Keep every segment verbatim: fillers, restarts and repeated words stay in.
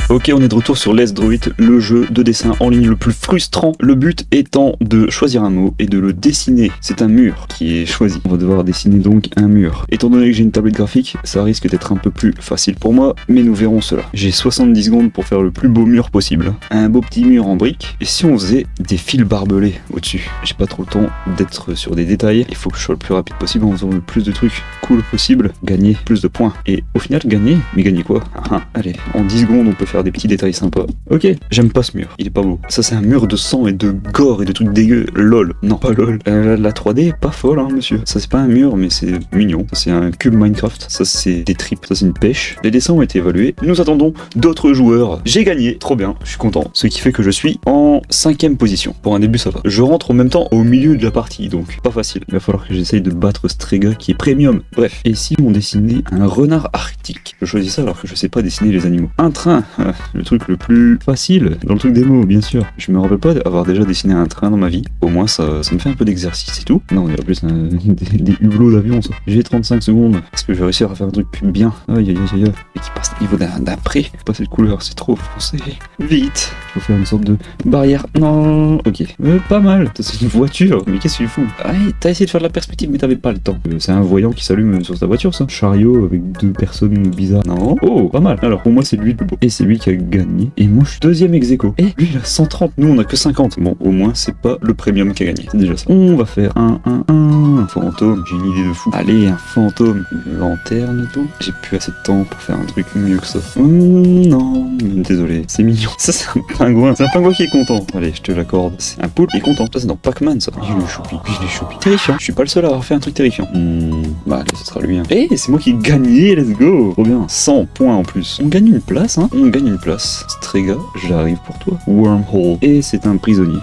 Ok, on est de retour sur Let's Draw It, le jeu de dessin en ligne le plus frustrant. Le but étant de choisir un mot et de le dessiner. C'est un mur qui est choisi. On va devoir dessiner donc un mur. Étant donné que j'ai une tablette graphique, ça risque d'être un peu plus facile pour moi, mais nous verrons cela. J'ai soixante-dix secondes pour faire le plus beau mur possible. Un beau petit mur en briques. Et si on faisait des fils barbelés au-dessus? J'ai pas trop le temps d'être sur des détails. Il faut que je sois le plus rapide possible en faisant le plus de trucs cool possible. Gagner plus de points. Et au final, gagner. Mais gagner quoi? Ah, allez, en dix secondes, on peut faire des petits détails sympas. Ok, j'aime pas ce mur. Il est pas beau. Ça, c'est un mur de sang et de gore et de trucs dégueux. Lol. Non, pas lol. Euh, la trois D est pas folle, hein, monsieur. Ça, c'est pas un mur, mais c'est mignon. Ça, c'est un cube Minecraft. Ça, c'est des tripes. Ça, c'est une pêche. Les dessins ont été évalués. Nous attendons d'autres joueurs. J'ai gagné. Trop bien. Je suis content. Ce qui fait que je suis en cinquième position. Pour un début, ça va. Je rentre en même temps au milieu de la partie, donc pas facile. Il va falloir que j'essaye de battre Strega qui est premium. Bref. Et si on dessinait un renard arctique? Je choisis ça alors que je sais pas dessiner les animaux. Un train. Le truc le plus facile dans le truc des mots, bien sûr. Je me rappelle pas d'avoir déjà dessiné un train dans ma vie. Au moins, ça, ça me fait un peu d'exercice et tout. Non, on dirait plus un, des, des hublots d'avion, ça. J'ai trente-cinq secondes. Est-ce que je vais réussir à faire un truc bien? Aïe, aïe, aïe, aïe. Et qui passe au niveau d'un pré. Pas cette couleur, c'est trop français. Vite. Il faut faire une sorte de barrière. Non. Ok. Euh, pas mal. C'est une voiture. Mais qu'est-ce que tu fous? Ah, t'as essayé de faire de la perspective, mais t'avais pas le temps. Euh, c'est un voyant qui s'allume sur ta voiture, ça. Chariot avec deux personnes bizarres. Non. Oh, pas mal. Alors, pour moi, c'est lui le plus beau. Et c'est lui qui a gagné. Et moi, je suis deuxième ex-aequo. Et lui, il a cent trente. Nous, on a que cinquante. Bon, au moins, c'est pas le premium qui a gagné. C'est déjà ça. On va faire un, un, un. Un fantôme. J'ai une idée de fou. Allez, un fantôme. Une lanterne et tout. J'ai plus assez de temps pour faire un truc mieux que ça. Hum, non. Désolé. C'est mignon. Ça, c'est un pingouin. C'est un pingouin qui est content. Allez, je te l'accorde. C'est un poulpe qui est content. Ça, c'est dans Pac-Man, ça. Je l'ai choupi. Je l'ai choupi. Terrifiant. Je suis pas le seul à avoir fait un truc terrifiant. Hum. Bah, allez, ce sera lui. Hein. Et c'est moi qui ai gagné. Let's go. Trop bien. cent points en plus. On gagne une place, hein. On gagne une place. Strega, j'arrive pour toi. Wormhole. Et c'est un prisonnier.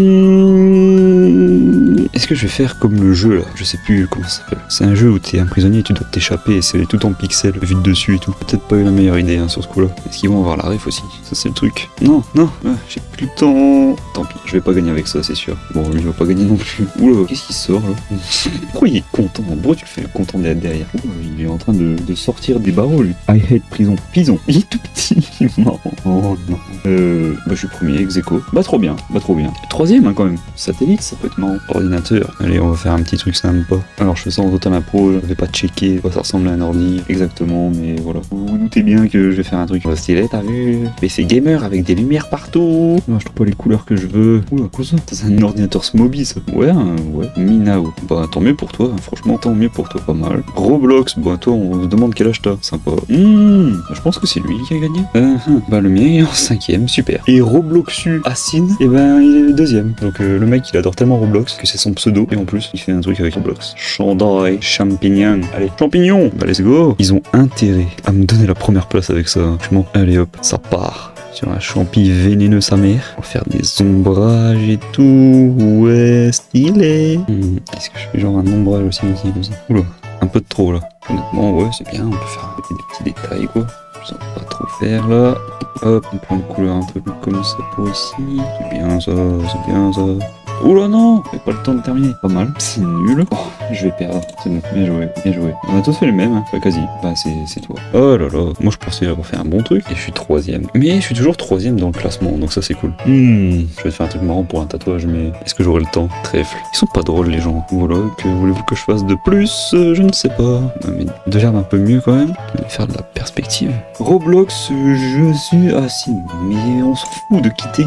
Mmh. Est-ce que je vais faire comme le jeu là? Je sais plus comment ça s'appelle. C'est un jeu où t'es un prisonnier et tu dois t'échapper et c'est tout en pixels, vu de dessus et tout. Peut-être pas eu la meilleure idée hein, sur ce coup là. Est-ce qu'ils vont avoir la ref aussi? Ça c'est le truc. Non, non, ah, j'ai plus le temps. Tant pis, je vais pas gagner avec ça, c'est sûr. Bon, lui il va pas gagner non plus. Oula, qu'est-ce qui sort là? Pourquoi il est content? Pourquoi tu le fais content d'être derrière? Oula, il est en train de, de sortir des barreaux lui. I hate prison. Prison. Il est tout petit. Il est marrant. Oh non. Euh, bah je suis premier, ex-aequo. Bah trop bien, bah trop bien. Troisième hein, quand même. Satellite, ça peut être marrant. Ordinateur. Allez, on va faire un petit truc sympa. Alors je fais ça en total impro, je vais pas checker quoi ça ressemble à un ordi exactement, mais voilà. Vous vous doutez bien que je vais faire un truc stylé, t'as vu? P C gamer avec des lumières partout. Non, je trouve pas les couleurs que je veux. Oula, quoi ça? C'est un ordinateur Smoby ça. Ouais, hein, ouais. Minao. Bah tant mieux pour toi, hein. Franchement tant mieux pour toi, pas mal. Roblox, bah toi on se demande quel âge t'as. Sympa. Mmh, je pense que c'est lui qui a gagné. Euh, bah le mien est en cinquième, super. Et Robloxu Asin, et ben il est le deuxième. Donc euh, le mec il adore tellement Roblox que c'est son pseudo. Et en plus il fait un truc avec Roblox. Chandail, champignon. Allez, champignons. Bah let's go. Ils ont intérêt à me donner la première place avec ça. Franchement, allez hop, ça part. Sur un champi vénéneux sa mère. On va faire des ombrages et tout. Ouais, stylé. Hmm. Est-ce que je fais genre un ombrage aussi ici comme ça? Oula, un peu de trop là. Honnêtement, ouais, c'est bien. On peut faire des petits détails quoi. Ça va pas trop faire là. Hop, on prend une couleur un peu plus comme ça pour ici. C'est bien ça, c'est bien ça. Oula non, j'ai pas le temps de terminer. Pas mal, c'est nul. Oh, je vais perdre. C'est bon, bien joué, bien joué. On a tous fait le même, hein. Enfin, quasi. Bah c'est toi. Oh là là, moi je pensais avoir fait un bon truc et je suis troisième. Mais je suis toujours troisième dans le classement, donc ça c'est cool. Hmm, je vais te faire un truc marrant pour un tatouage, mais est-ce que j'aurai le temps? Trèfle. Ils sont pas drôles les gens. Voilà, que voulez-vous que je fasse de plus? euh, Je ne sais pas. Non, mais de l'air un peu mieux quand même. Je vais faire de la perspective. Roblox, je suis assis. Mais on s'en fout de quitter.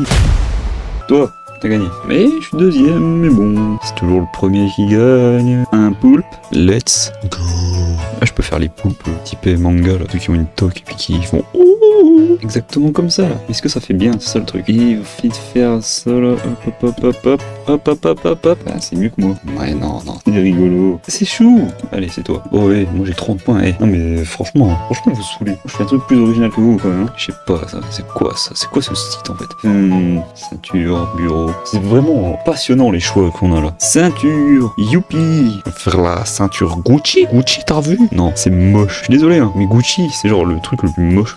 Toi. T'as gagné. Mais je suis deuxième, mais bon. C'est toujours le premier qui gagne. Un poulpe. Let's go. Ah, je peux faire les poulpes typés manga, là. Ceux qui ont une toque et puis qui font ouh. Exactement comme ça, là. Est-ce que ça fait bien? C'est ça le truc. Il faut de faire ça, là. Hop, hop, hop, hop, hop. Hop, hop, hop, hop, hop. Ah, c'est mieux que moi. Ouais, non, non. C'est rigolo. C'est chou. Allez, c'est toi. Oh, ouais, moi j'ai trente points. Eh. Non, mais franchement, franchement, vous saoulez. Moi, je fais un truc plus original que vous, quand même. Je sais pas, ça. C'est quoi, ça? C'est quoi ce site, en fait? Hmm. Ceinture, bureau. C'est vraiment passionnant les choix qu'on a là. Ceinture, youpi. Faire la ceinture Gucci. Gucci, t'as vu? Non, c'est moche. Je suis désolé, hein, mais Gucci, c'est genre le truc le plus moche que j'ai vu de ma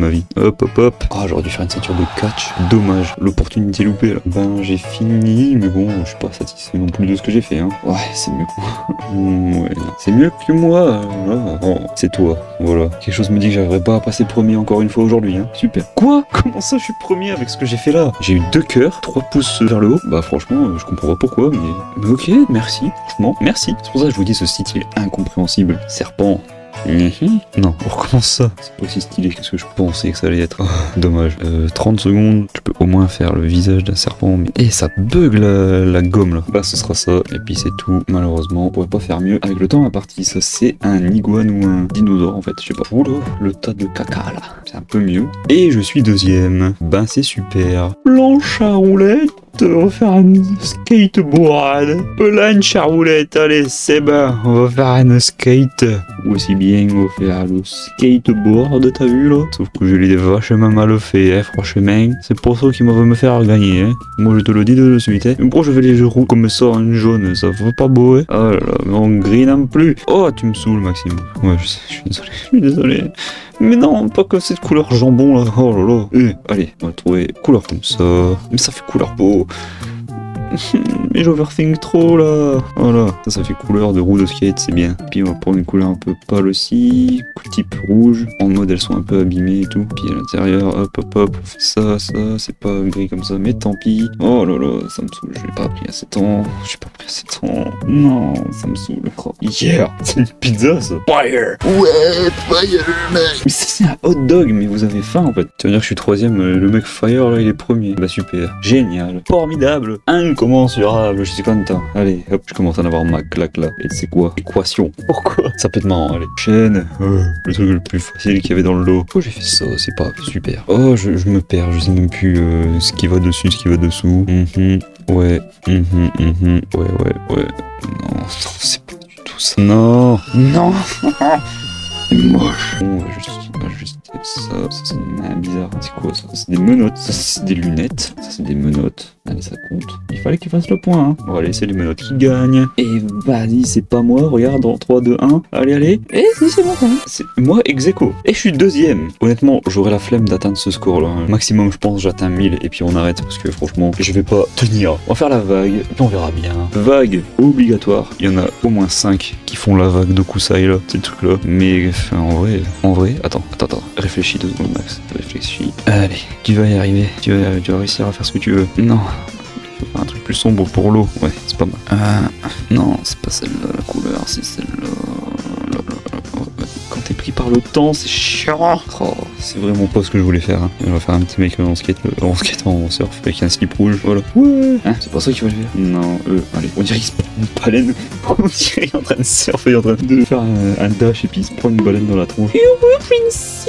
ma vie. Hop, hop, hop. Ah, j'aurais dû faire une ceinture de catch. Dommage. L'opportunité loupée, là. Ben, j'ai fini, mais bon, je suis pas satisfait non plus de ce que j'ai fait, hein. Ouais, c'est mieux que moi. Ouais, c'est mieux que moi. Ah, oh, c'est toi. Voilà. Quelque chose me dit que j'arriverai pas à passer premier encore une fois aujourd'hui, hein. Super. Quoi? Comment ça, je suis premier avec ce que j'ai fait là? J'ai eu deux cœurs, trois pouces vers le haut. Bah, franchement, je comprends pas pourquoi, mais... mais ok, merci. Franchement, merci. C'est pour ça que je vous dis, ce site, il est incompréhensible. Serpent. Mmh. Non, on recommence ça. C'est pas aussi stylé que ce que je pensais que ça allait être. Oh, dommage. Euh, trente secondes, je peux au moins faire le visage d'un serpent. Mais... Et ça bug la, la gomme là. Bah ce sera ça. Et puis c'est tout. Malheureusement, on pourrait pas faire mieux. Avec le temps imparti, ça c'est un iguane ou un dinosaure en fait. Je sais pas. Oula, le tas de caca là. C'est un peu mieux. Et je suis deuxième. Ben c'est super. Planche à roulettes. On va faire un skateboard. Planche à roulette, allez, c'est bon. On va faire un skate. Ou aussi bien, on va faire le skateboard, t'as vu là? Sauf que je l'ai vachement mal fait, hein, franchement. C'est pour ça qu'il veut me faire gagner, hein. Moi je te le dis de suite, hein. Mais pourquoi je fais les roues comme ça en jaune? Ça fait pas beau, hein. Oh là là, mais en gris non plus. Oh, tu me saoules, Maxime. Ouais, je sais, je suis désolé. Je suis désolé. Mais non, pas que cette couleur jambon là. Oh là là. Eh, allez, on va trouver couleur comme ça. Mais ça fait couleur beau. Mais j'overthink trop là. Voilà, ça, ça fait couleur de roue de skate, c'est bien. Puis on va prendre une couleur un peu pâle aussi, type rouge. En mode elles sont un peu abîmées et tout. Puis à l'intérieur, hop hop hop, on fait ça, ça, c'est pas gris comme ça, mais tant pis. Oh là là, ça me saoule, je l'ai pas pris assez de temps. J'ai pas pris assez de temps. Non, ça me saoule. Oh, yeah, c'est une pizza ça. Fire. Ouais, fire mec. Mais ça c'est un hot dog, mais vous avez faim en fait. Tu veux dire que je suis troisième, le mec fire là il est premier. Bah super, génial, formidable, incommensurable, je suis content. Allez, hop, je commence à en avoir ma claque là. Et c'est quoi? Équation. Pourquoi? Ça peut être marrant, allez. Chaîne, euh, le truc le plus facile qu'il y avait dans le lot. Pourquoi j'ai fait ça? C'est pas super. Oh, je, je me perds, je sais même plus euh, ce qui va dessus, ce qui va dessous. Mm-hmm. Ouais, mm-hmm, mm-hmm. ouais, ouais, ouais. Non, non, c'est pas du tout ça. Non, non. C'est moche. On va juste, on va juste ça. Ça c'est une main bizarre. C'est quoi ça? C'est des menottes. Ça c'est des lunettes. Ça c'est des menottes. Allez, ça compte. Il fallait qu'il fasse le point. Hein. Bon, allez, c'est les menottes qui gagnent. Et vas-y, c'est pas moi. Regarde, en trois, deux, un. Allez, allez. Et si, c'est moi quand même. C'est moi ex aequo. Et je suis deuxième. Honnêtement, j'aurais la flemme d'atteindre ce score-là. Hein. Maximum, je pense, j'atteins mille. Et puis on arrête. Parce que franchement, je vais pas tenir. On va faire la vague. Et puis on verra bien. Vague obligatoire. Il y en a au moins cinq qui font la vague de Kusai là. Ces trucs-là. Mais enfin, en vrai, en vrai. Attends, attends, attends. Réfléchis deux secondes, Max. Réfléchis. Allez, tu vas y arriver. Tu vas, tu vas réussir à faire ce que tu veux. Non. Faut faire un truc plus sombre pour l'eau, ouais, c'est pas mal. Euh, non, c'est pas celle-là la couleur, c'est celle-là. Quand t'es pris par le temps, c'est chiant. Oh, c'est vraiment pas ce que je voulais faire. Hein. On va faire un petit mec en skate, en skate en surf avec un slip rouge, voilà. Ouais. Hein, c'est pas ça qu'il va le faire. Non, euh, allez, on dirait qu'il se prend une baleine. On dirait qu'il est en train de surfer, il est en train de faire un, un dash et puis il se prend une baleine dans la tronche. Princess,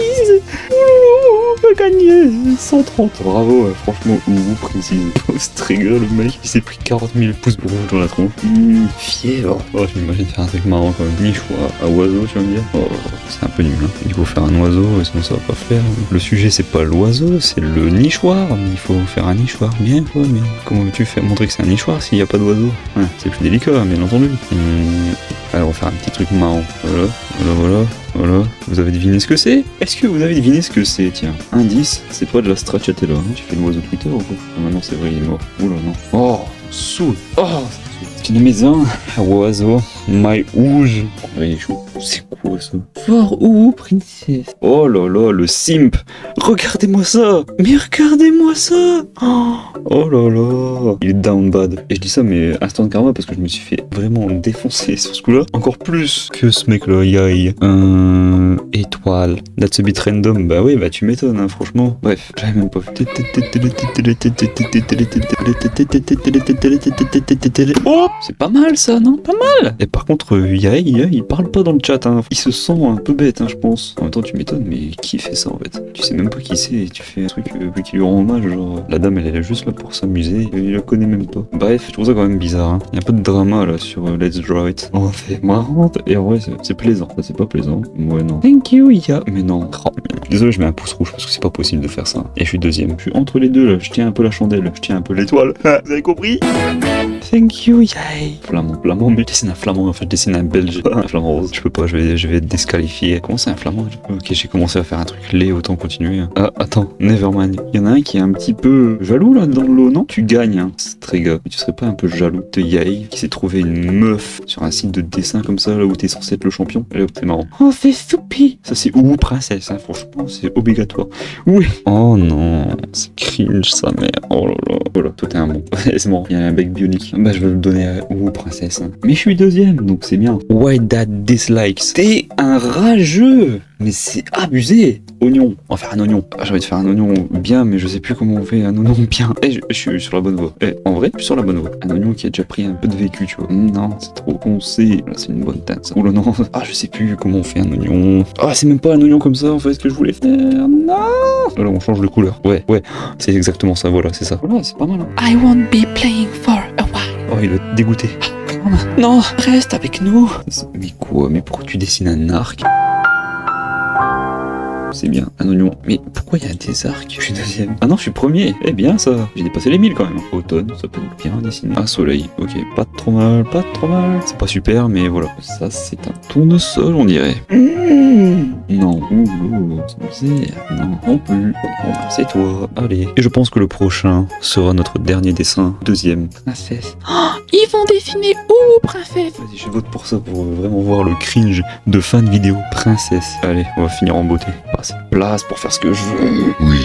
on va gagner cent trente. Bravo, ouais, franchement, ouh, Princess. Post-trigger, le mec, il s'est pris quarante mille pouces rouges dans la tronche. Mmh, fièvre. Oh, je m'imagine faire un truc marrant quand même. Nichoir à oiseau, tu vas me dire. Oh, c'est un peu nul. Hein. Il faut faire un oiseau, sinon ça va pas faire. Le sujet, c'est pas l'oiseau, c'est le nichoir. Mais il faut faire un nichoir bien, quoi. Mais comment veux-tu faire montrer que c'est un nichoir s'il n'y a pas d'oiseau? Ouais, c'est plus délicat, bien entendu. Mmh. Alors, on va faire un petit truc marrant. Voilà, voilà, voilà. Voilà, vous avez deviné ce que c'est? Est-ce que vous avez deviné ce que c'est? Tiens, indice, c'est pas de la stracciatella. Hein. Tu fais l'oiseau Twitter ou quoi? Ah, maintenant c'est vrai, il est mort. Oula, non. Oh, saoul. Oh, c'est une maison. Oiseau, my ouge. Oui, c'est quoi ça? Fort ou princesse? Oh là là, le simp. Regardez-moi ça. Mais regardez-moi ça. Oh, oh là là. Il est down bad. Et je dis ça, mais instant karma parce que je me suis fait vraiment défoncer sur ce coup-là. Encore plus que ce mec-là. Yay. Un étoile. That's a bit random. Bah oui, bah tu m'étonnes, hein, franchement. Bref, j'avais même pas vu. Oh, c'est pas mal ça, non? Pas mal. Et par contre, Yay, il parle pas dans le chat. Hein. Il se sent un peu bête, hein, je pense. En même temps, tu m'étonnes, mais qui fait ça en fait? Tu sais même pas qui c'est et tu fais un truc euh, qui lui rend hommage. Genre, la dame, elle est juste là pour s'amuser. Il la connaît même pas. Bref, je trouve ça quand même bizarre. Hein. Il y a un peu de drama là sur euh, Let's Draw It. Oh, c'est marrant. Et en vrai, c'est plaisant. Ça, c'est pas plaisant. Ouais, non. Thank you, yeah. Mais non. Oh, désolé, je mets un pouce rouge parce que c'est pas possible de faire ça. Et je suis deuxième. Je suis entre les deux là. Je tiens un peu la chandelle. Je tiens un peu l'étoile. Vous avez compris? thank you, yay. Flamand, flamand, mais je dessine un flamand, en fait je dessine un belge, pas un flamand rose. Je peux pas, je vais, je vais être disqualifié. Comment c'est un flamand? Ok, j'ai commencé à faire un truc laid, autant continuer. Ah, attends, Nevermind. Il y en a un qui est un petit peu jaloux là dans l'eau, non? Tu gagnes, hein. C'est très gars. Mais tu serais pas un peu jaloux de Yay qui s'est trouvé une meuf sur un site de dessin comme ça, là où t'es censé être le champion? Allez hop, c'est marrant. Oh, c'est soupi. Ça c'est ou princesse, hein, franchement, c'est obligatoire. Oui. Oh non, c'est cringe sa mère. Oh là là. Voilà, toi t'es un bon. C'est bon, il y a un bec bionique. Bah je vais le donner à ou princesse. Hein. Mais je suis deuxième, donc c'est bien. Why Dad Dislikes. T'es un rageux. Mais c'est abusé. Oignon. On va faire un oignon. Ah, j'ai envie de faire un oignon bien, mais je sais plus comment on fait un oignon bien. Eh, je, je suis sur la bonne voie. Eh, en vrai, je suis sur la bonne voie. Un oignon qui a déjà pris un peu de vécu, tu vois. Non, c'est trop foncé. Là, c'est une bonne teinte, ça. Oula, non. Ah, je sais plus comment on fait un oignon. Ah, c'est même pas un oignon comme ça, en fait, que je voulais faire. Non. Voilà, on change de couleur. Ouais, ouais. C'est exactement ça, voilà, c'est ça. Voilà, c'est pas mal. Hein. I won't be playing for a while. Oh, il va être dégoûté. Non, reste avec nous. Mais quoi? Mais pourquoi tu dessines un arc? C'est bien, un oignon. Mais pourquoi il y a des arcs? Je suis deuxième. Ah non, je suis premier. Eh bien ça. J'ai dépassé les mille quand même. Automne, ça peut être bien dessiner. Un soleil, ok. Pas trop mal, pas trop mal. C'est pas super, mais voilà. Ça, c'est un tournesol, on dirait. Mmh. Non. Ouh, c'est non, non plus. Bon, c'est toi. Allez. Et je pense que le prochain sera notre dernier dessin. Deuxième. Princesse. Oh, ils vont dessiner où, princesse? Vas-y, je vote pour ça pour vraiment voir le cringe de fin de vidéo. Princesse. Allez, on va finir en beauté. Pas assez de place pour faire ce que je veux. Oui.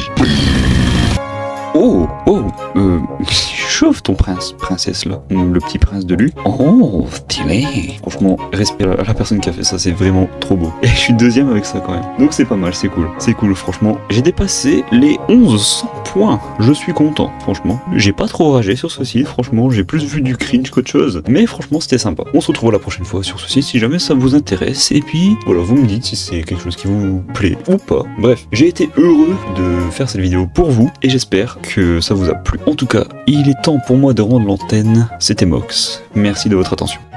Oh, oh, euh, chauffe ton prince, princesse là, le petit prince de lui. Oh, stylé. Franchement, respect à la personne qui a fait ça, c'est vraiment trop beau. Et je suis deuxième avec ça quand même. Donc c'est pas mal, c'est cool, c'est cool, franchement. J'ai dépassé les onze cents points. Je suis content, franchement. J'ai pas trop ragé sur ce site, franchement, j'ai plus vu du cringe qu'autre chose. Mais franchement, c'était sympa. On se retrouve la prochaine fois sur ce site si jamais ça vous intéresse. Et puis, voilà, vous me dites si c'est quelque chose qui vous plaît ou pas. Bref, j'ai été heureux de faire cette vidéo pour vous et j'espère que ça vous a plu. En tout cas, il est temps pour moi de rendre l'antenne. C'était Mox. Merci de votre attention.